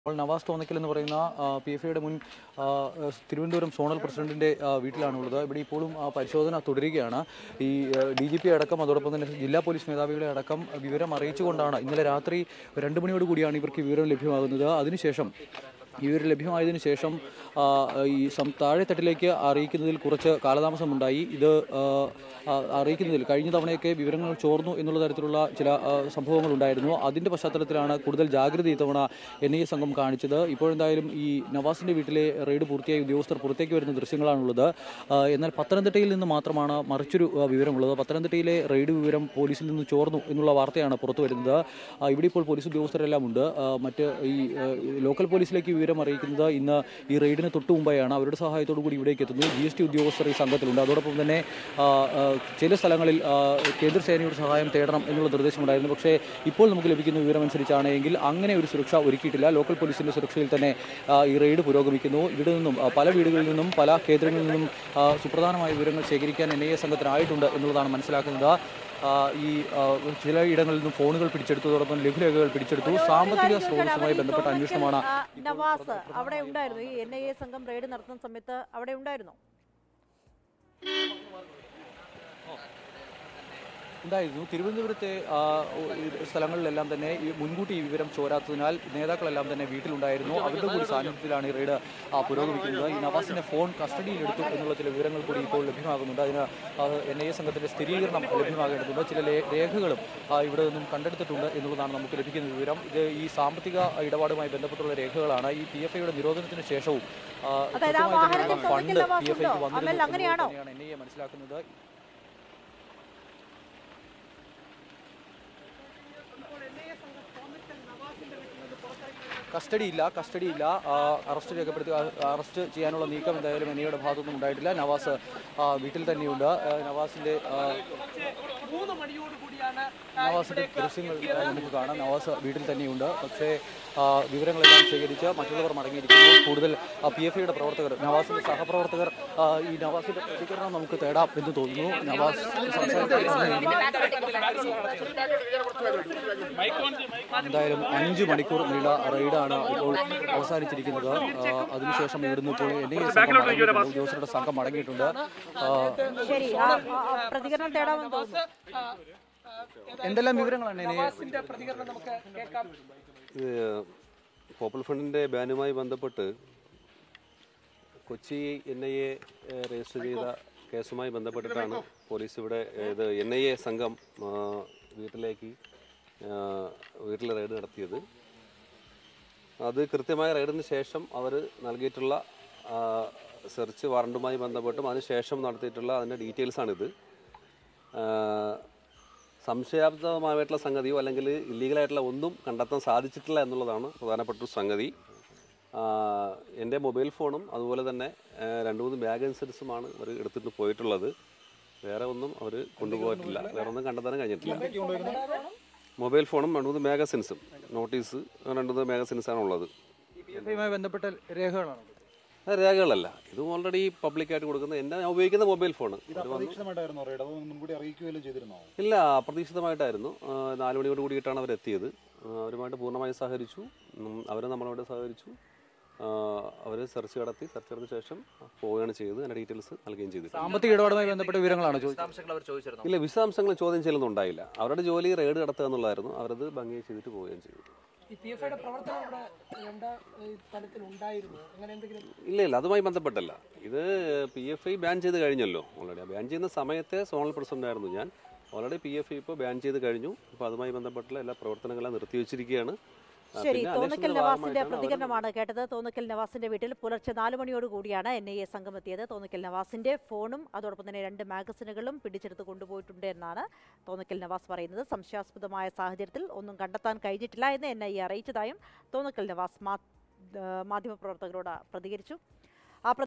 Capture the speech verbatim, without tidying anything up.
അപ്പോൾ നവാസ് തോന്നക്കൽ എന്ന് പറയുന്ന പി എഫ് ഐയുടെ മുൻ തിരുവനന്തപുരം സോണൽ പ്രസിഡന്റിൻ്റെ വീട്ടിലാണുള്ളത്. ഇവിടെ ഇപ്പോഴും പരിശോധന തുടരുകയാണ്. ഈ ഡി ജി പി അടക്കം അതോടൊപ്പം തന്നെ ജില്ലാ പോലീസ് മേധാവികളെ അടക്കം വിവരം അറിയിച്ചുകൊണ്ടാണ് ഇന്നലെ രാത്രി രണ്ട് മണിയോട് കൂടിയാണ് ഇവർക്ക് വിവരം ലഭ്യമാകുന്നത്. അതിനുശേഷം വിവരം ലഭ്യമായതിനു ശേഷം ഈ താഴെത്തട്ടിലേക്ക് അറിയിക്കുന്നതിൽ കുറച്ച് കാലതാമസമുണ്ടായി. ഇത് അറിയിക്കുന്നതിൽ കഴിഞ്ഞ തവണയൊക്കെ വിവരങ്ങൾ ചോർന്നു എന്നുള്ള തരത്തിലുള്ള ചില സംഭവങ്ങളുണ്ടായിരുന്നു. അതിൻ്റെ പശ്ചാത്തലത്തിലാണ് കൂടുതൽ ജാഗ്രത ഇത്തവണ എൻ ഐ എ സംഘം കാണിച്ചത്. ഇപ്പോഴെന്തായാലും ഈ നവാസിൻ്റെ വീട്ടിലെ റെയ്ഡ് പൂർത്തിയായി ഉദ്യോഗസ്ഥർ പുറത്തേക്ക് വരുന്ന ദൃശ്യങ്ങളാണുള്ളത്. എന്നാൽ പത്തനംതിട്ടയിൽ നിന്ന് മാത്രമാണ് മറിച്ചൊരു വിവരമുള്ളത്. പത്തനംതിട്ടയിലെ റെയ്ഡ് വിവരം പോലീസിൽ നിന്ന് ചോർന്നു എന്നുള്ള വാർത്തയാണ് പുറത്തു വരുന്നത്. ഇവിടെ ഇപ്പോൾ പോലീസ് ഉദ്യോഗസ്ഥരെല്ലാം ഉണ്ട്. മറ്റ് ഈ ലോക്കൽ പോലീസിലേക്ക് വിവരം അറിയിക്കുന്നത് ഇന്ന് ഈ റെയ്ഡിന് തൊട്ടു മുമ്പായാണ്. അവരുടെ സഹായത്തോടു കൂടി ഇവിടേക്ക് എത്തുന്നു. ജി എസ് ടി ഉദ്യോഗസ്ഥർ ഈ സംഘത്തിലുണ്ട്. അതോടൊപ്പം തന്നെ ചില സ്ഥലങ്ങളിൽ കേന്ദ്രസേനയുടെ സഹായം തേടണം എന്നുള്ള നിർദ്ദേശമുണ്ടായിരുന്നു. പക്ഷേ ഇപ്പോൾ നമുക്ക് ലഭിക്കുന്ന വിവരം അനുസരിച്ചാണ് എങ്കിൽ അങ്ങനെ ഒരു സുരക്ഷ ഒരുക്കിയിട്ടില്ല. ലോക്കൽ പോലീസിൻ്റെ സുരക്ഷയിൽ തന്നെ ഈ റെയ്ഡ് പുരോഗമിക്കുന്നു. ഇവിടെ നിന്നും പല വീടുകളിൽ നിന്നും പല കേന്ദ്രങ്ങളിൽ നിന്നും സുപ്രധാനമായ വിവരങ്ങൾ ശേഖരിക്കാൻ എൻ ഐ എ സംഘത്തിനായിട്ടുണ്ട് എന്നുള്ളതാണ് മനസ്സിലാക്കുന്നത്. ഈ ചില ഇടങ്ങളിൽ നിന്നും ഫോണുകൾ പിടിച്ചെടുത്തതോടൊപ്പം ലഘുരേഖകൾ പിടിച്ചെടുത്തു. സാമ്പത്തിക സ്രോതസ്സുമായി ബന്ധപ്പെട്ട അന്വേഷണമാണ്. നവാസ് അവിടെ ഉണ്ടായിരുന്നു. ഈ എൻ ഐ എ സംഘം റെയ്ഡ് നടത്തുന്ന സമയത്ത് അവിടെ ഉണ്ടായിരുന്നു ഉണ്ടായിരുന്നു. തിരുവനന്തപുരത്തെ സ്ഥലങ്ങളിലെല്ലാം തന്നെ ഈ മുൻകൂട്ടി ഈ വിവരം ചോരാത്തതിനാൽ നേതാക്കളെല്ലാം തന്നെ വീട്ടിലുണ്ടായിരുന്നു. അവരുടെ കൂടി സാന്നിധ്യത്തിലാണ് ഈ റെയ്ഡ് പുരോഗമിക്കുന്നത്. ഈ നവാസിന്റെ ഫോൺ കസ്റ്റഡിയിലെടുത്തു എന്നുള്ള ചില വിവരങ്ങൾ കൂടി ഇപ്പോൾ ലഭ്യമാകുന്നുണ്ട്. അതിന് എൻ ഐ എ സംഘത്തിന്റെ സ്ഥിരീകരണം ലഭ്യമാകേണ്ടതുണ്ട്. ചില രേഖകളും ഇവിടെ നിന്നും കണ്ടെടുത്തിട്ടുണ്ട് എന്നുള്ളതാണ് നമുക്ക് ലഭിക്കുന്ന വിവരം. ഇത് ഈ സാമ്പത്തിക ഇടപാടുമായി ബന്ധപ്പെട്ടുള്ള രേഖകളാണ്. ഈ പി എഫ് ഐയുടെ നിരോധനത്തിന് ശേഷവും ഫണ്ട് പി എഫ് ഐക്ക് വന്നിരുന്നു തന്നെയാണ് എൻ ഐ എ മനസ്സിലാക്കുന്നത്. കസ്റ്റഡിയില്ല കസ്റ്റഡിയില്ല അറസ്റ്റ് രേഖപ്പെടുത്തി അറസ്റ്റ് ചെയ്യാനുള്ള നീക്കം എന്തായാലും എൻ ഐയുടെ ഭാഗത്തൊന്നും ഉണ്ടായിട്ടില്ല. നവാസ് വീട്ടിൽ തന്നെയുണ്ട്. നവാസിൻ്റെ നവാസിൻ്റെ ദൃശ്യങ്ങൾ നമുക്ക് കാണാം. നവാസ് വീട്ടിൽ തന്നെയുണ്ട്. പക്ഷേ വിവരങ്ങളെല്ലാം ശേഖരിച്ച് മറ്റുള്ളവർ മടങ്ങിയിരിക്കുന്നു. കൂടുതൽ പി എഫ് ഐയുടെ പ്രവർത്തകർ, നവാസിൻ്റെ സഹപ്രവർത്തകർ ഈ നവാസിൻ്റെ പ്രതികരണം നമുക്ക് തേടാം എന്ന് തോന്നുന്നു. നവാസ് എന്തായാലും അഞ്ച് മണിക്കൂർ നീണ്ട റെയ്ഡാണ് ഇപ്പോൾ അവസാനിച്ചിരിക്കുന്നത്. അതിനുശേഷം ഇവിടുന്ന് ഇപ്പോൾ എൻ ഐ എ സംഘം ഉദ്യോഗസ്ഥരുടെ സംഘം മടങ്ങിയിട്ടുണ്ട്. എന്തെല്ലാം വിവരങ്ങളാണ് പോപ്പുലർ ഫ്രണ്ടിൻ്റെ ബാനുമായി ബന്ധപ്പെട്ട് Kochi N I A register ചെയ്ത കേസുമായി ബന്ധപ്പെട്ടിട്ടാണ് പോലീസ് ഇവിടെ ഇത് എൻ ഐ എ സംഘം വീട്ടിലേക്ക് വീട്ടിൽ റെയ്ഡ് നടത്തിയത്. അത് കൃത്യമായ റെയ്ഡിന് ശേഷം അവർ നൽകിയിട്ടുള്ള സെർച്ച് വാറണ്ടുമായി ബന്ധപ്പെട്ടും അതിനുശേഷം നടത്തിയിട്ടുള്ള അതിൻ്റെ ഡീറ്റെയിൽസാണിത്. സംശയാസ്പദമായിട്ടുള്ള സംഗതിയോ അല്ലെങ്കിൽ ഇല്ലീഗലായിട്ടുള്ള ഒന്നും കണ്ടെത്താൻ സാധിച്ചിട്ടില്ല എന്നുള്ളതാണ് പ്രധാനപ്പെട്ട സംഗതി. എൻ്റെ മൊബൈൽ ഫോണും അതുപോലെ തന്നെ രണ്ട് മൂന്ന് ബാഗ് ഇൻസെൻസുമാണ് അവർ എടുത്തിട്ട് പോയിട്ടുള്ളത്. വേറെ ഒന്നും അവർ കൊണ്ടുപോയിട്ടില്ല. വേറെ ഒന്നും കണ്ടെത്താനും കഴിഞ്ഞിട്ടില്ല. മൊബൈൽ ഫോണും രണ്ട് മൂന്ന് മാഗസിൻസും നോട്ടീസ് രണ്ട് മൂന്ന് മാഗസിൻസാണ് ഉള്ളത്. ബന്ധപ്പെട്ട രേഖകളാണ് രേഖകളല്ല, ഇത് ഓൾറെഡി പബ്ലിക്കായിട്ട് കൊടുക്കുന്ന എൻ്റെ ഉപയോഗിക്കുന്ന മൊബൈൽ ഫോൺ. ഇല്ല, അപ്രതീക്ഷിതമായിട്ടായിരുന്നു. നാല് മണിയോട് കൂടിയിട്ടാണ് അവരെത്തിയത്. അവരുമായിട്ട് പൂർണ്ണമായും സഹകരിച്ചു. അവർ നമ്മളോട് സഹകരിച്ചു. അവർ സെർച്ച് നടത്തി. സെർച്ച് നടത്തിയ ശേഷം പോവുകയാണ് ചെയ്തത്. അതിൻ്റെ ഡീറ്റെയിൽസ് നൽകുകയും ചെയ്തു. സാമ്പത്തിക ഇടപാടുമായി ബന്ധപ്പെട്ട വിവരങ്ങളാണ് ഇല്ല, വിശദാംശങ്ങൾ ചോദ്യം ചെയ്യലൊന്നും ഉണ്ടായില്ല. അവരുടെ ജോലി റെയ്ഡ് നടത്തുക എന്നുള്ളതായിരുന്നു. അവരത് ഭംഗിയായി ചെയ്തിട്ട് പോവുകയും ചെയ്തു. ഇല്ല ഇല്ല അതുമായി ബന്ധപ്പെട്ടല്ല. ഇത് പി എഫ് ഐ ബാൻ ചെയ്ത് കഴിഞ്ഞല്ലോ. ഓൾറെഡി ബാൻ ചെയ്യുന്ന സമയത്തെ സോണൽ പ്രസിഡന്റ് ആയിരുന്നു ഞാൻ. ഓൾറെഡി പി എഫ് ഐ ഇപ്പോൾ ബാൻ ചെയ്ത് കഴിഞ്ഞു. അപ്പോൾ അതുമായി ബന്ധപ്പെട്ടുള്ള എല്ലാ പ്രവർത്തനങ്ങളും നിർത്തിവെച്ചിരിക്കുകയാണ്. ശരി, തോന്നക്കൽ നവാസിന്റെ പ്രതികരണമാണ് കേട്ടത്. തോന്നക്കൽ നവാസിന്റെ വീട്ടിൽ പുലർച്ചെ നാല് മണിയോട് കൂടിയാണ് എൻ ഐ എ സംഘം എത്തിയത്. തോന്നക്കൽ നവാസിന്റെ ഫോണും അതോടൊപ്പം തന്നെ രണ്ട് മാഗസിനുകളും പിടിച്ചെടുത്ത് കൊണ്ടുപോയിട്ടുണ്ട് എന്നാണ് തോന്നക്കൽ നവാസ് പറയുന്നത്. സംശയാസ്പദമായ സാഹചര്യത്തിൽ ഒന്നും കണ്ടെത്താൻ കഴിഞ്ഞിട്ടില്ല എന്ന് എൻ ഐ എ അറിയിച്ചതായും തോന്നക്കൽ നവാസ് മാധ്യമപ്രവർത്തകരോട് പ്രതികരിച്ചു.